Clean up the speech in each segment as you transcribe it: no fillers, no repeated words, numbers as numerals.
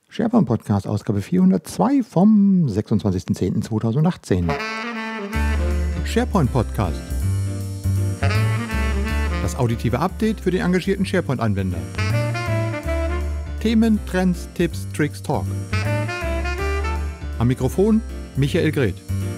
SharePoint Podcast, Ausgabe 402 vom 26.10.2018. SharePoint Podcast. Das auditive Update für den engagierten SharePoint-Anwender. Themen, Trends, Tipps, Tricks, Talk. Am Mikrofon Michael Greth.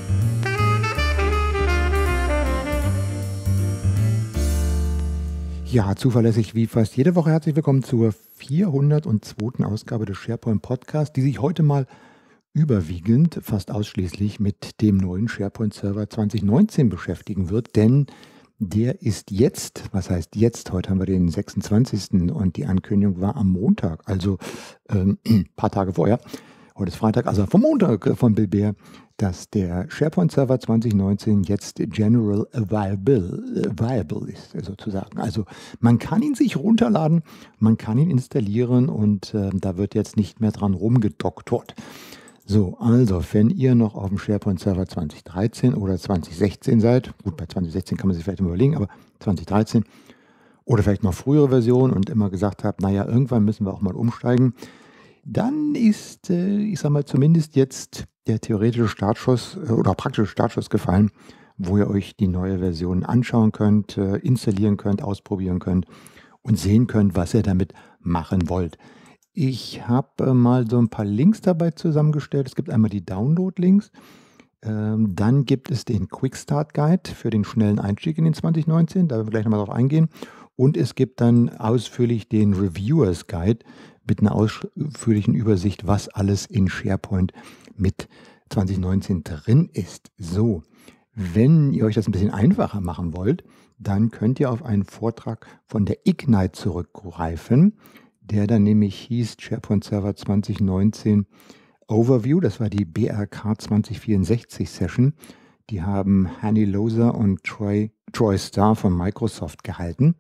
Ja, zuverlässig wie fast jede Woche herzlich willkommen zur 402. Ausgabe des SharePoint Podcasts, die sich heute mal überwiegend, fast ausschließlich mit dem neuen SharePoint Server 2019 beschäftigen wird, denn der ist jetzt, was heißt jetzt, heute haben wir den 26. und die Ankündigung war am Montag, also ein paar Tage vorher, heute ist Freitag, also vom Montag von Bill Bear, dass der SharePoint Server 2019 jetzt general available ist, sozusagen. Also man kann ihn sich runterladen, man kann ihn installieren und da wird jetzt nicht mehr dran rumgedoktort. So, also wenn ihr noch auf dem SharePoint Server 2013 oder 2016 seid, gut, bei 2016 kann man sich vielleicht mal überlegen, aber 2013 oder vielleicht noch frühere Version und immer gesagt habt, naja, irgendwann müssen wir auch mal umsteigen, dann ist, ich sag mal, zumindest jetzt der theoretische Startschuss oder praktische Startschuss gefallen, wo ihr euch die neue Version anschauen könnt, installieren könnt, ausprobieren könnt und sehen könnt, was ihr damit machen wollt. Ich habe mal so ein paar Links dabei zusammengestellt. Es gibt einmal die Download-Links, dann gibt es den Quick Start Guide für den schnellen Einstieg in den 2019, da werden wir gleich nochmal drauf eingehen. Und es gibt dann ausführlich den Reviewers Guide mit einer ausführlichen Übersicht, was alles in SharePoint mit 2019 drin ist. So, wenn ihr euch das ein bisschen einfacher machen wollt, dann könnt ihr auf einen Vortrag von der Ignite zurückgreifen, der dann nämlich hieß SharePoint Server 2019 Overview. Das war die BRK 2064 Session. Die haben Hanny Loser und Troy Starr von Microsoft gehalten.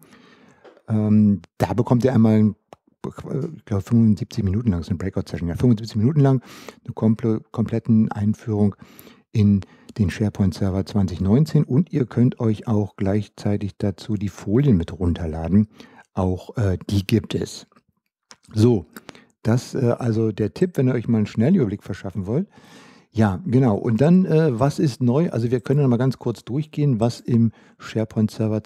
Da bekommt ihr einmal, ich glaube 75 Minuten lang, das ist eine Breakout-Session, ja, 75 Minuten lang eine kompletten Einführung in den SharePoint Server 2019 und ihr könnt euch auch gleichzeitig dazu die Folien mit runterladen. Auch die gibt es. So, das also der Tipp, wenn ihr euch mal einen Schnellüberblick verschaffen wollt. Ja, genau. Und dann, was ist neu? Also wir können mal ganz kurz durchgehen, was im SharePoint Server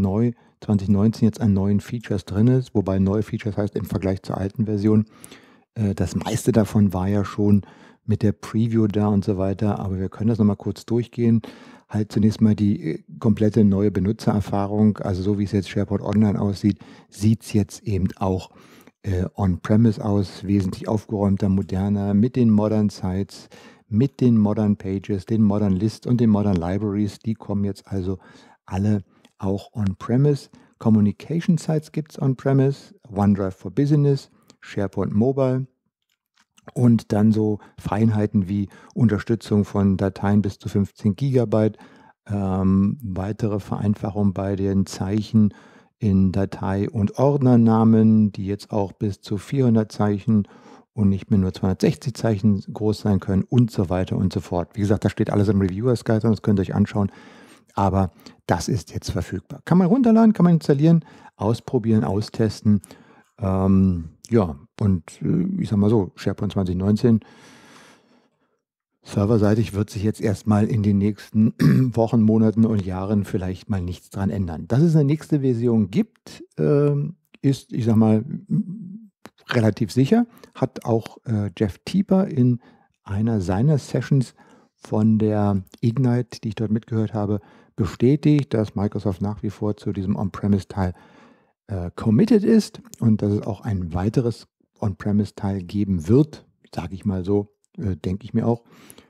2019 jetzt an neuen Features drin ist. Wobei neue Features heißt im Vergleich zur alten Version. Das meiste davon war ja schon mit der Preview da und so weiter. Aber wir können das nochmal kurz durchgehen. Halt zunächst mal die komplette neue Benutzererfahrung. Also so wie es jetzt SharePoint Online aussieht, sieht es jetzt eben auch on-premise aus. Wesentlich aufgeräumter, moderner, mit den Modern Sites, mit den Modern Pages, den Modern Lists und den Modern Libraries. Die kommen jetzt also alle auch on-premise. Communication Sites gibt es on-premise, OneDrive for Business, SharePoint Mobile und dann so Feinheiten wie Unterstützung von Dateien bis zu 15 Gigabyte, weitere Vereinfachung bei den Zeichen in Datei- und Ordnernamen, die jetzt auch bis zu 400 Zeichen und nicht mehr nur 260 Zeichen groß sein können und so weiter und so fort. Wie gesagt, das steht alles im Reviewers Guide, das könnt ihr euch anschauen. Aber das ist jetzt verfügbar. Kann man runterladen, kann man installieren, ausprobieren, austesten. Ja, und ich sag mal so, SharePoint 2019 serverseitig wird sich jetzt erstmal in den nächsten Wochen, Monaten und Jahren vielleicht mal nichts dran ändern. Dass es eine nächste Version gibt, ist, ich sag mal, relativ sicher. Hat auch Jeff Teeper in einer seiner Sessions von der Ignite, die ich dort mitgehört habe, bestätigt, dass Microsoft nach wie vor zu diesem On-Premise-Teil committed ist und dass es auch ein weiteres On-Premise-Teil geben wird, sage ich mal so, denke ich mir auch.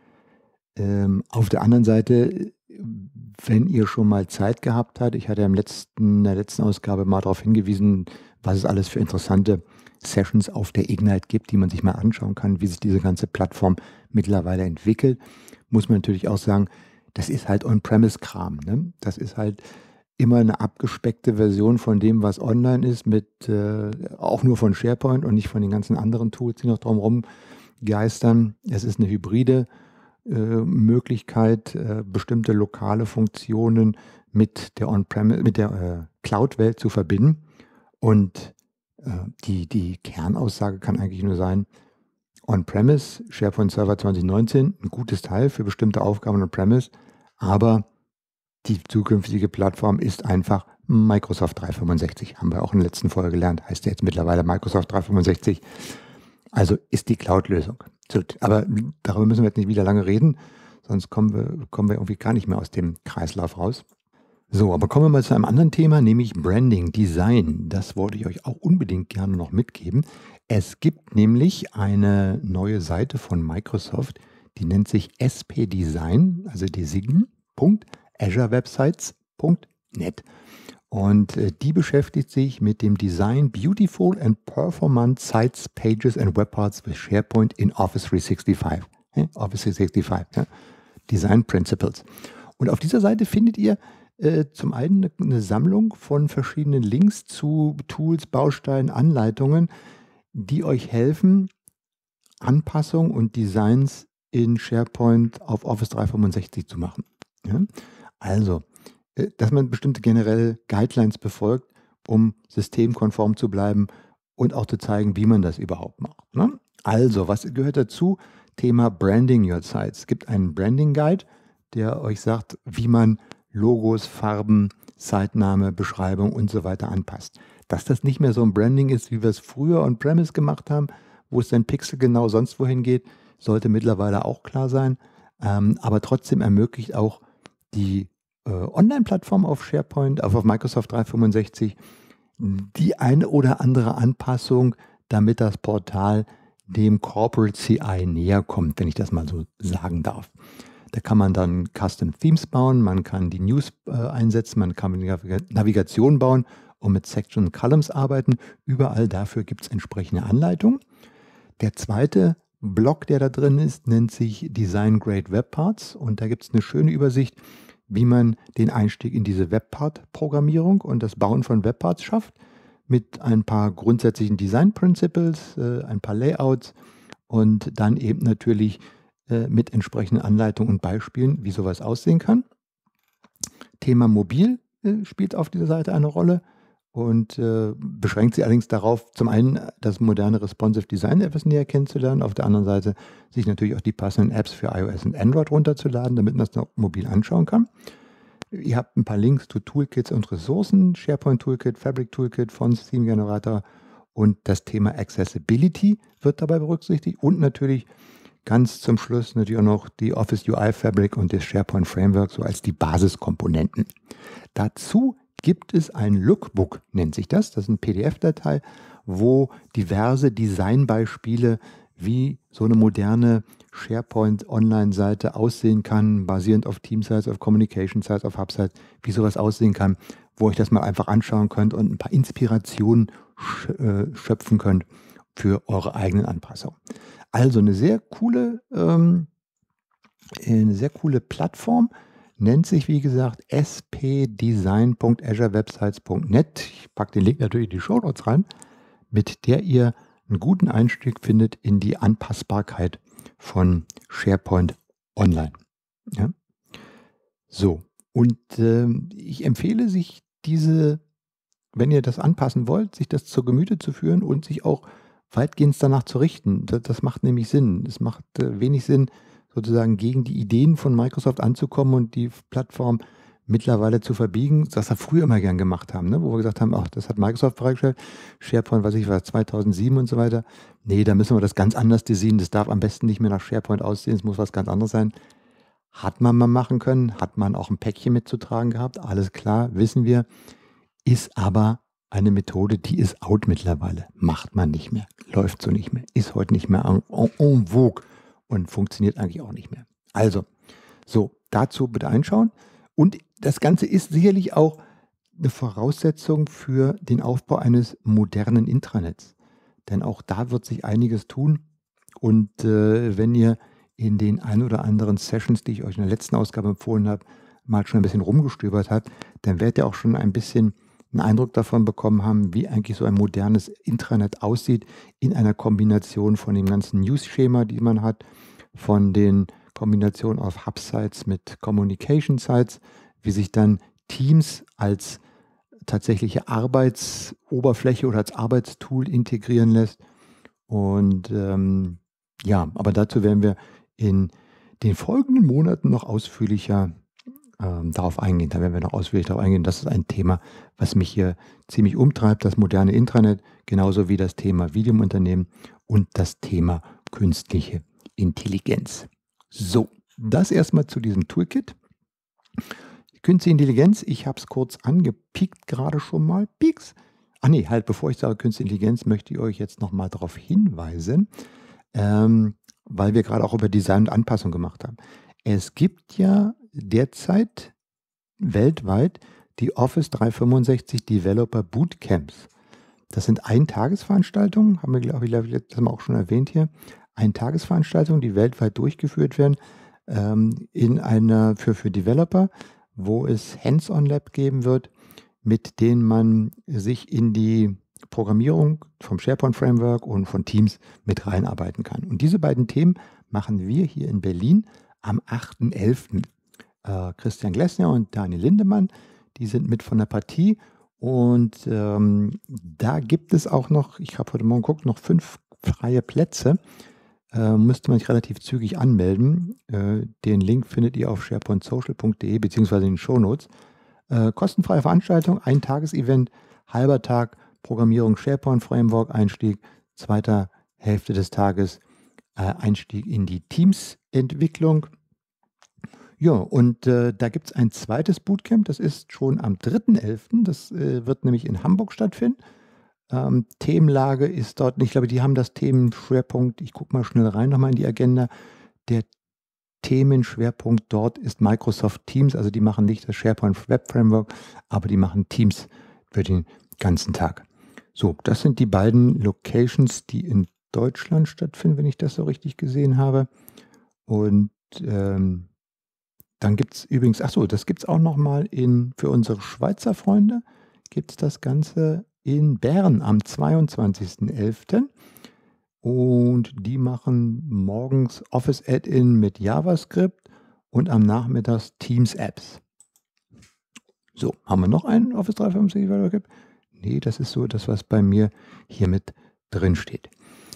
Auf der anderen Seite, wenn ihr schon mal Zeit gehabt habt, ich hatte in der letzten Ausgabe mal darauf hingewiesen, was es alles für interessante Sessions auf der Ignite gibt, die man sich mal anschauen kann, wie sich diese ganze Plattform mittlerweile entwickelt, muss man natürlich auch sagen, das ist halt On-Premise-Kram. Ne? Das ist halt immer eine abgespeckte Version von dem, was online ist, mit auch nur von SharePoint und nicht von den ganzen anderen Tools, die noch drumherum geistern. Es ist eine hybride Möglichkeit, bestimmte lokale Funktionen mit der On-Premise, mit der Cloud-Welt zu verbinden. Und die Kernaussage kann eigentlich nur sein, On-Premise, SharePoint Server 2019, ein gutes Teil für bestimmte Aufgaben On-Premise, aber die zukünftige Plattform ist einfach Microsoft 365. Haben wir auch in der letzten Folge gelernt. Heißt ja jetzt mittlerweile Microsoft 365. Also ist die Cloud-Lösung. Aber darüber müssen wir jetzt nicht wieder lange reden, sonst kommen wir irgendwie gar nicht mehr aus dem Kreislauf raus. So, aber kommen wir mal zu einem anderen Thema, nämlich Branding, Design. Das wollte ich euch auch unbedingt gerne noch mitgeben. Es gibt nämlich eine neue Seite von Microsoft, die nennt sich SP Design, also design.azurewebsites.net. Und die beschäftigt sich mit dem Design Beautiful and Performant Sites, Pages and Webparts with SharePoint in Office 365. Office 365, ja? Design Principles. Und auf dieser Seite findet ihr zum einen eine Sammlung von verschiedenen Links zu Tools, Bausteinen, Anleitungen, die euch helfen, Anpassungen und Designs in SharePoint auf Office 365 zu machen. Ja? Also, dass man bestimmte generelle Guidelines befolgt, um systemkonform zu bleiben und auch zu zeigen, wie man das überhaupt macht. Ne? Also, was gehört dazu? Thema Branding Your Sites. Es gibt einen Branding Guide, der euch sagt, wie man Logos, Farben, Sitename, Beschreibung und so weiter anpasst. Dass das nicht mehr so ein Branding ist, wie wir es früher on-premise gemacht haben, wo es dann pixelgenau sonst wohin geht, sollte mittlerweile auch klar sein. Aber trotzdem ermöglicht auch die Online-Plattform auf SharePoint, auf Microsoft 365, die eine oder andere Anpassung, damit das Portal dem Corporate CI näher kommt, wenn ich das mal so sagen darf. Da kann man dann Custom Themes bauen, man kann die News einsetzen, man kann Navigation bauen und mit Section und Columns arbeiten. Überall dafür gibt es entsprechende Anleitungen. Der zweite Block, der da drin ist, nennt sich Design Grade Webparts und da gibt es eine schöne Übersicht, wie man den Einstieg in diese Webpart-Programmierung und das Bauen von Webparts schafft, mit ein paar grundsätzlichen Design Principles, ein paar Layouts und dann eben natürlich mit entsprechenden Anleitungen und Beispielen, wie sowas aussehen kann. Thema Mobil spielt auf dieser Seite eine Rolle und beschränkt sich allerdings darauf, zum einen das moderne Responsive Design etwas näher kennenzulernen, auf der anderen Seite sich natürlich auch die passenden Apps für iOS und Android runterzuladen, damit man das noch mobil anschauen kann. Ihr habt ein paar Links zu Toolkits und Ressourcen, SharePoint Toolkit, Fabric Toolkit, Fonts, Theme Generator und das Thema Accessibility wird dabei berücksichtigt und natürlich ganz zum Schluss natürlich auch noch die Office UI Fabric und das SharePoint Framework so als die Basiskomponenten. Dazu gibt es ein Lookbook, nennt sich das. Das ist eine PDF-Datei, wo diverse Designbeispiele, wie so eine moderne SharePoint-Online-Seite aussehen kann, basierend auf Team-Sites, auf Communication-Sites, auf Hub-Sites, wie sowas aussehen kann, wo ihr das mal einfach anschauen könnt und ein paar Inspirationen schöpfen könnt für eure eigenen Anpassungen. Also eine sehr coole Plattform, nennt sich wie gesagt spdesign.azurewebsites.net. Ich packe den Link natürlich in die Shownotes rein, mit der ihr einen guten Einstieg findet in die Anpassbarkeit von SharePoint Online. Ja? So, und ich empfehle sich wenn ihr das anpassen wollt, sich das zur Gemüte zu führen und sich auch weitgehend danach zu richten. Das macht nämlich Sinn. Es macht wenig Sinn, sozusagen gegen die Ideen von Microsoft anzukommen und die Plattform mittlerweile zu verbiegen, das wir früher immer gern gemacht haben, ne? Wo wir gesagt haben, ach, das hat Microsoft bereitgestellt, SharePoint, 2007 und so weiter. Nee, da müssen wir das ganz anders designen. Das darf am besten nicht mehr nach SharePoint aussehen, es muss was ganz anderes sein. Hat man mal machen können, hat man auch ein Päckchen mitzutragen gehabt, alles klar, wissen wir, ist aber eine Methode, die ist out mittlerweile. Macht man nicht mehr, läuft so nicht mehr, ist heute nicht mehr en vogue und funktioniert eigentlich auch nicht mehr. Also, so, dazu bitte einschauen. Und das Ganze ist sicherlich auch eine Voraussetzung für den Aufbau eines modernen Intranets. Denn auch da wird sich einiges tun. Und wenn ihr in den ein oder anderen Sessions, die ich euch in der letzten Ausgabe empfohlen habe, mal schon ein bisschen rumgestöbert habt, dann werdet ihr auch schon ein bisschen einen Eindruck davon bekommen haben, wie eigentlich so ein modernes Intranet aussieht in einer Kombination von dem ganzen News-Schema, die man hat, von den Kombinationen auf Hub-Sites mit Communication-Sites, wie sich dann Teams als tatsächliche Arbeitsoberfläche oder als Arbeitstool integrieren lässt und Ja, aber dazu werden wir in den folgenden Monaten noch ausführlicher darauf eingehen. Da werden wir noch ausführlich darauf eingehen. Das ist ein Thema, was mich hier ziemlich umtreibt, das moderne Intranet, genauso wie das Thema Video im Unternehmen und das Thema künstliche Intelligenz. So, das erstmal zu diesem Toolkit. Künstliche Intelligenz, ich habe es kurz angepiekt gerade schon mal. Pieks. Ach nee, halt, bevor ich sage Künstliche Intelligenz, möchte ich euch jetzt nochmal darauf hinweisen, weil wir gerade auch über Design und Anpassung gemacht haben. Es gibt ja derzeit weltweit die Office 365 Developer Bootcamps. Das sind Eintagesveranstaltungen, haben wir, glaube ich, das haben wir auch schon erwähnt hier. Eintagesveranstaltungen, die weltweit durchgeführt werden, für Developer, wo es Hands-on-Lab geben wird, mit denen man sich in die Programmierung vom SharePoint-Framework und von Teams mit reinarbeiten kann. Und diese beiden Themen machen wir hier in Berlin am 8.11. Christian Glessner und Daniel Lindemann, die sind mit von der Partie. Und da gibt es auch noch, ich habe heute Morgen geguckt, noch 5 freie Plätze. Müsste man sich relativ zügig anmelden. Den Link findet ihr auf sharepointsocial.de beziehungsweise in den Shownotes. Kostenfreie Veranstaltung, ein Tagesevent, halber Tag Programmierung SharePoint Framework Einstieg, zweiter Hälfte des Tages Einstieg in die Teams-Entwicklung. Ja, und da gibt es ein zweites Bootcamp, das ist schon am 3.11. Das wird nämlich in Hamburg stattfinden. Themenlage ist dort, ich glaube, die haben das Themenschwerpunkt, ich gucke mal schnell rein nochmal in die Agenda. Der Themenschwerpunkt dort ist Microsoft Teams, also die machen nicht das SharePoint Web Framework, aber die machen Teams für den ganzen Tag. So, das sind die beiden Locations, die in Deutschland stattfinden, wenn ich das so richtig gesehen habe. Und dann gibt es übrigens, das gibt es auch nochmal für unsere Schweizer Freunde, gibt es das Ganze in Bern am 22.11. Und die machen morgens Office Add-in mit JavaScript und am Nachmittag Teams Apps. So, haben wir noch einen Office 365 Developer? Nee, das ist so das, was bei mir hier mit drin steht.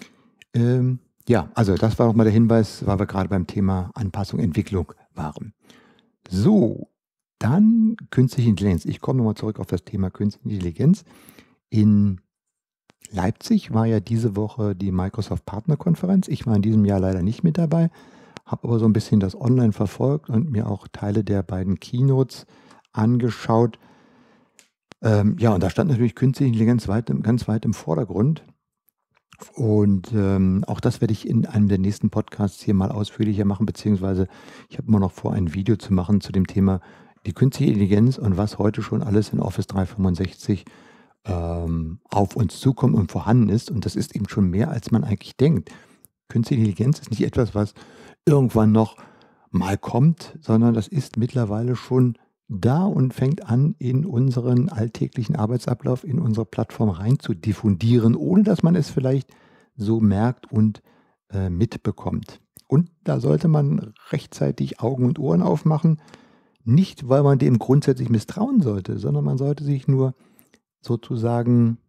Ja, also das war nochmal der Hinweis, weil wir gerade beim Thema Anpassung, Entwicklung waren. So, dann künstliche Intelligenz. Ich komme nochmal zurück auf das Thema künstliche Intelligenz. In Leipzig war ja diese Woche die Microsoft Partnerkonferenz. Ich war in diesem Jahr leider nicht mit dabei, habe aber so ein bisschen das online verfolgt und mir auch Teile der beiden Keynotes angeschaut. Ja, und da stand natürlich künstliche Intelligenz ganz weit im Vordergrund. Und auch das werde ich in einem der nächsten Podcasts hier mal ausführlicher machen, beziehungsweise ich habe immer noch vor, ein Video zu machen zu dem Thema die künstliche Intelligenz und was heute schon alles in Office 365 auf uns zukommt und vorhanden ist. Und das ist eben schon mehr, als man eigentlich denkt. Künstliche Intelligenz ist nicht etwas, was irgendwann noch mal kommt, sondern das ist mittlerweile schon da und fängt an, in unseren alltäglichen Arbeitsablauf, in unsere Plattform rein zu diffundieren, ohne dass man es vielleicht so merkt und mitbekommt. Und da sollte man rechtzeitig Augen und Ohren aufmachen, nicht weil man dem grundsätzlich misstrauen sollte, sondern man sollte sich nur sozusagen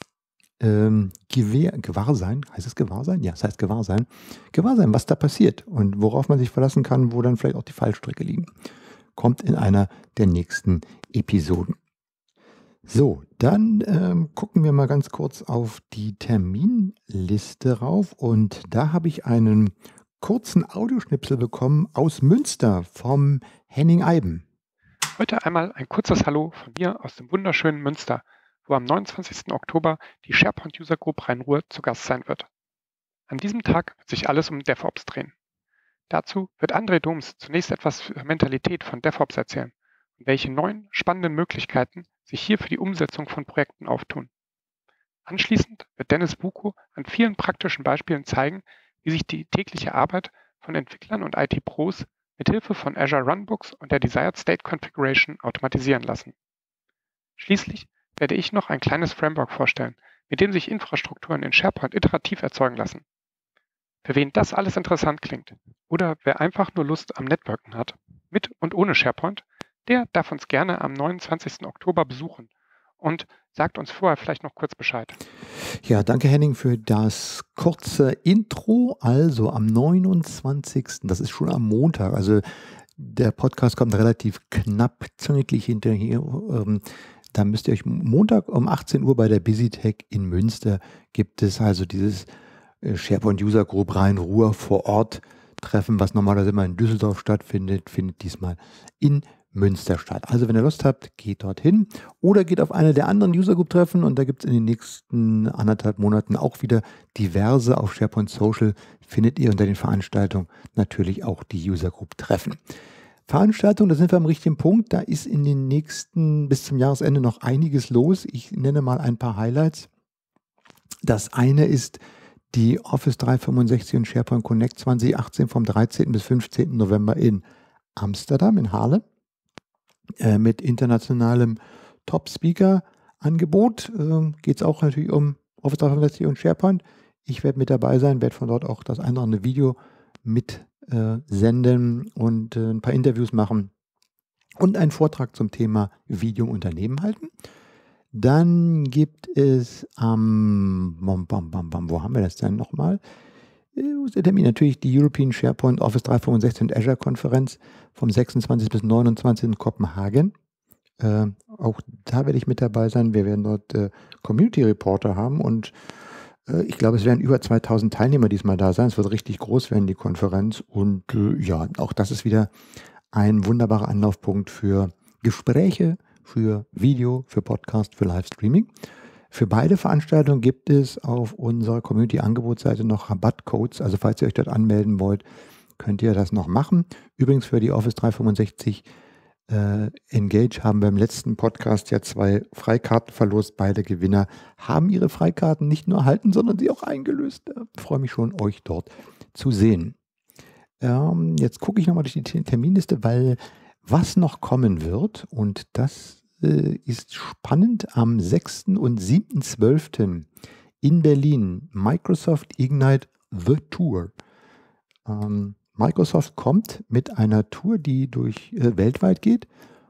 gewahr sein. Heißt es gewahr sein? Ja, es heißt gewahr sein. Gewahr sein, was da passiert und worauf man sich verlassen kann, wo dann vielleicht auch die Fallstricke liegen. Kommt in einer der nächsten Episoden. So, dann gucken wir mal ganz kurz auf die Terminliste rauf und da habe ich einen kurzen Audioschnipsel bekommen aus Münster vom Henning Eiben. Heute einmal ein kurzes Hallo von mir aus dem wunderschönen Münster, wo am 29. Oktober die SharePoint User Group Rhein-Ruhr zu Gast sein wird. An diesem Tag wird sich alles um DevOps drehen. Dazu wird André Doms zunächst etwas zur Mentalität von DevOps erzählen und welche neuen, spannenden Möglichkeiten sich hier für die Umsetzung von Projekten auftun. Anschließend wird Dennis Buko an vielen praktischen Beispielen zeigen, wie sich die tägliche Arbeit von Entwicklern und IT-Pros mit Hilfe von Azure Runbooks und der Desired State Configuration automatisieren lassen. Schließlich werde ich noch ein kleines Framework vorstellen, mit dem sich Infrastrukturen in SharePoint iterativ erzeugen lassen. Für wen das alles interessant klingt oder wer einfach nur Lust am Networken hat, mit und ohne SharePoint, der darf uns gerne am 29. Oktober besuchen und sagt uns vorher vielleicht noch kurz Bescheid. Ja, danke Henning für das kurze Intro. Also am 29., das ist schon am Montag, also der Podcast kommt relativ knapp züngig hinterher. Da müsst ihr euch Montag um 18 Uhr bei der BusyTech in Münster gibt es also dieses SharePoint User Group Rhein-Ruhr vor Ort Treffen, was normalerweise immer in Düsseldorf stattfindet, findet diesmal in Münster statt. Also wenn ihr Lust habt, geht dorthin oder geht auf eine der anderen User Group Treffen und da gibt es in den nächsten 1,5 Monaten auch wieder diverse. Auf SharePoint Social findet ihr unter den Veranstaltungen natürlich auch die User Group Treffen. Veranstaltung, da sind wir am richtigen Punkt. Da ist in den nächsten, bis zum Jahresende noch einiges los. Ich nenne mal ein paar Highlights. Das eine ist die Office 365 und SharePoint Connect 2018 vom 13. bis 15. November in Amsterdam, in Haarlem, mit internationalem Top-Speaker-Angebot. Geht es auch natürlich um Office 365 und SharePoint. Ich werde mit dabei sein, werde von dort auch das eine oder andere Video mit senden und ein paar Interviews machen und einen Vortrag zum Thema Video im Unternehmen halten. Dann gibt es wo haben wir das denn nochmal? Wo ist der Termin? Natürlich die European SharePoint Office 365 und Azure Konferenz vom 26. bis 29. in Kopenhagen. Auch da werde ich mit dabei sein. Wir werden dort Community Reporter haben und ich glaube, es werden über 2000 Teilnehmer diesmal da sein. Es wird richtig groß werden, die Konferenz. Und ja, auch das ist wieder ein wunderbarer Anlaufpunkt für Gespräche, für Video, für Podcast, für Livestreaming. Für beide Veranstaltungen gibt es auf unserer Community-Angebotsseite noch Rabattcodes. Also falls ihr euch dort anmelden wollt, könnt ihr das noch machen. Übrigens für die Office 365 Engage haben wir im letzten Podcast ja 2 Freikarten verlost. Beide Gewinner haben ihre Freikarten nicht nur erhalten, sondern sie auch eingelöst. Ich freue mich schon, euch dort zu sehen. Jetzt gucke ich nochmal durch die Terminliste, weil was noch kommen wird, und das ist spannend, am 6. und 7.12. in Berlin, Microsoft Ignite The Tour. Microsoft kommt mit einer Tour, die durch weltweit geht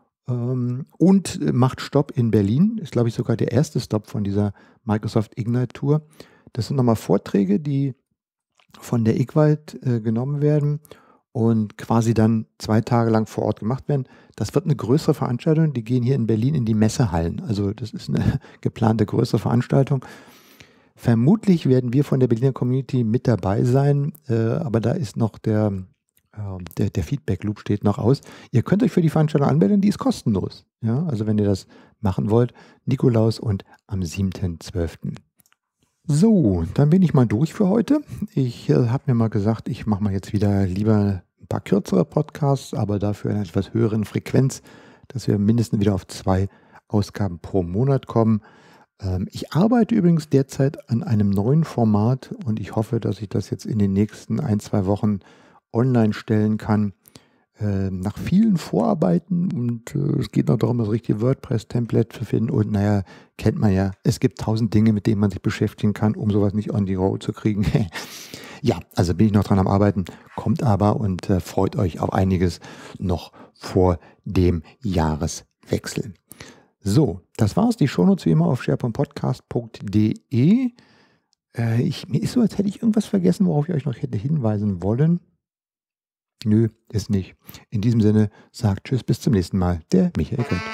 und macht Stopp in Berlin. Ist, glaube ich, sogar der erste Stopp von dieser Microsoft Ignite Tour. Das sind nochmal Vorträge, die von der Ignite genommen werden und quasi dann 2 Tage lang vor Ort gemacht werden. Das wird eine größere Veranstaltung. Die gehen hier in Berlin in die Messehallen. Also das ist eine geplante größere Veranstaltung. Vermutlich werden wir von der Berliner Community mit dabei sein, aber da ist noch der Feedback-Loop steht noch aus. Ihr könnt euch für die Veranstaltung anmelden, die ist kostenlos. Ja, also wenn ihr das machen wollt, Nikolaus und am 7.12. So, dann bin ich mal durch für heute. Ich habe mir mal gesagt, ich mache mal jetzt wieder lieber ein paar kürzere Podcasts, aber dafür in einer etwas höheren Frequenz, dass wir mindestens wieder auf 2 Ausgaben pro Monat kommen. Ich arbeite übrigens derzeit an einem neuen Format und ich hoffe, dass ich das jetzt in den nächsten 1-2 Wochen online stellen kann. Nach vielen Vorarbeiten und es geht noch darum, das richtige WordPress-Template zu finden und naja, kennt man ja, es gibt 1000 Dinge, mit denen man sich beschäftigen kann, um sowas nicht on the road zu kriegen. Ja, also bin ich noch dran am Arbeiten, kommt aber und freut euch auf einiges noch vor dem Jahreswechsel. So, das war's. Die Shownotes wie immer auf sharepointpodcast.de. Mir ist so, als hätte ich irgendwas vergessen, worauf ich euch noch hätte hinweisen wollen. Nö, ist nicht. In diesem Sinne, sagt Tschüss, bis zum nächsten Mal. Der Michael Kurt.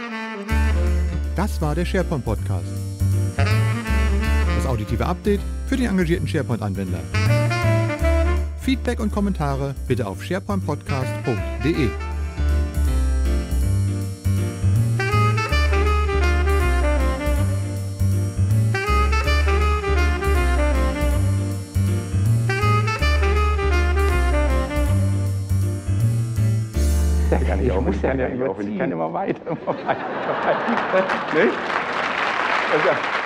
Das war der SharePoint Podcast. Das auditive Update für den engagierten SharePoint-Anwender. Feedback und Kommentare bitte auf sharepointpodcast.de. Ich muss ja nicht, ich kann immer weiter. Nicht?